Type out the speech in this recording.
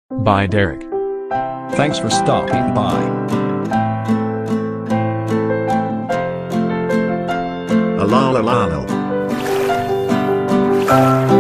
Bye, Derek. Thanks for stopping by. A la la la la.